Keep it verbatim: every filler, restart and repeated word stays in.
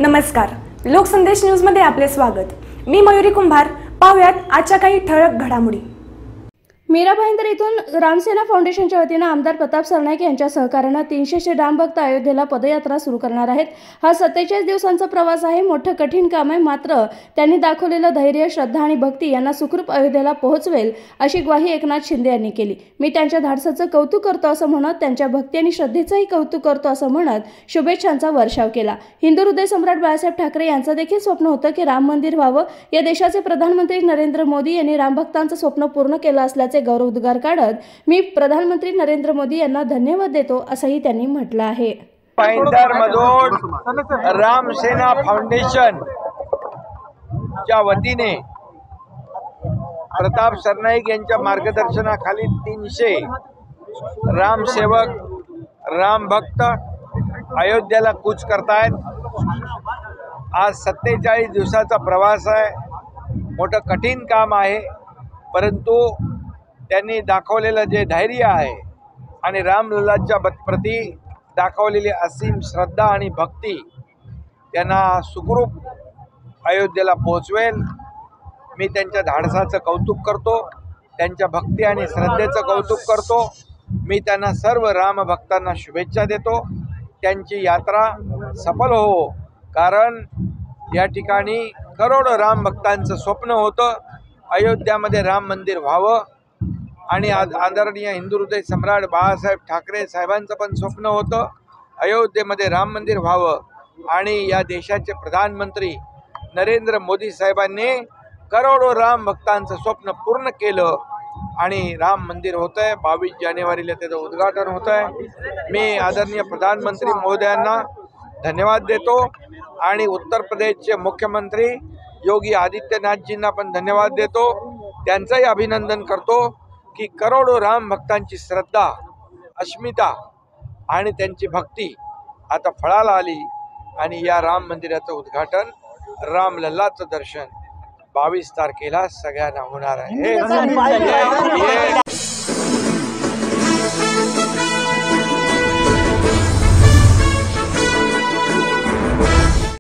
नमस्कार, लोकसंदेश न्यूज मध्ये आपले स्वागत। मी मयुरी कुंभार। पाहुयात आजच्या काही ठळक घडामोडी। मीरा भाईंदर येथून रामसेना फाउंडेशनच्या वतीने आमदार प्रताप सरनाईक यांच्या सहकार्याने तीनशे रामभक्त अयोध्येला पदयात्रा सुरू करणार आहेत। हा सत्तेचाळीस दिवसांचा प्रवास आहे। मोठं कठीण काम आहे, मात्र त्यांनी दाखवलेलं धैर्य, श्रद्धा आणि भक्ती यांना सुखरूप अयोध्येला पोहोचवेल अशी ग्वाही एकनाथ शिंदे यांनी केली। मी त्यांच्या धाडसाचं कौतुक करतो असं म्हणत, त्यांच्या भक्ती आणि श्रद्धेचंही कौतुक करतो असं म्हणत शुभेच्छांचा वर्षाव केला। हिंदू हृदय सम्राट बाळासाहेब ठाकरे यांचं देखील स्वप्न होतं की राम मंदिर व्हावं। या देशाचे प्रधानमंत्री नरेंद्र मोदी यांनी रामभक्तांचं स्वप्न पूर्ण केलं असल्याचे गौरवोद्गार काढत मी प्रधानमंत्री नरेंद्र मोदी यांना धन्यवाद देतो असंही त्यांनी म्हटलं आहे। भाईंदर मधून रामसेना फाउंडेशन च्या वतीने प्रताप सरनाईक यांच्या मार्गदर्शनाखाली तीनशे रामसेवक, राम भक्त अयोध्येला कूच करतायत। आज सत्तेचाळीस दिवसाचा प्रवास आहे। मोठं कठीण काम आहे, परंतु त्यांनी दाखवलेलं जे धैर्य आहे आणि रामलल्लाच्या प्रती दाखवलेली असीम श्रद्धा आणि भक्ती त्यांना सुखरूप अयोध्येला पोहोचवेल। मी त्यांच्या धाडसाचं कौतुक करतो, त्यांच्या भक्ती आणि श्रद्धेचं कौतुक करतो। मी त्यांना सर्व राम भक्तांना शुभेच्छा देतो। त्यांची यात्रा सफल हो, कारण या ठिकाणी करोडो राम भक्तांचं स्वप्न होतं अयोध्यामध्ये राम मंदिर व्हावं, आणि आदरणीय हिंदू हृदय सम्राट बाळासाहेब ठाकरे साहेबांचं पण स्वप्न होतं अयोध्येमध्ये राम मंदिर व्हावं। आणि या देशाचे प्रधानमंत्री नरेंद्र मोदी साहेबांनी करोडो राम भक्तांचं स्वप्न पूर्ण केलं आणि राम मंदिर होतं आहे। बावीस जानेवारीला त्याचं उद्घाटन होतं आहे। मी आदरणीय प्रधानमंत्री महोदयांना धन्यवाद देतो आणि उत्तर प्रदेशचे मुख्यमंत्री योगी आदित्यनाथजींना पण धन्यवाद देतो। त्यांचंही अभिनंदन करतो की करोडो राम भक्तांची श्रद्धा, अस्मिता आणि त्यांची भक्ती आता फळाला आली आणि या राम मंदिराचं उद्घाटन, रामलल्लाचं दर्शन बावीस तारखेला सगळ्यांना होणार आहे।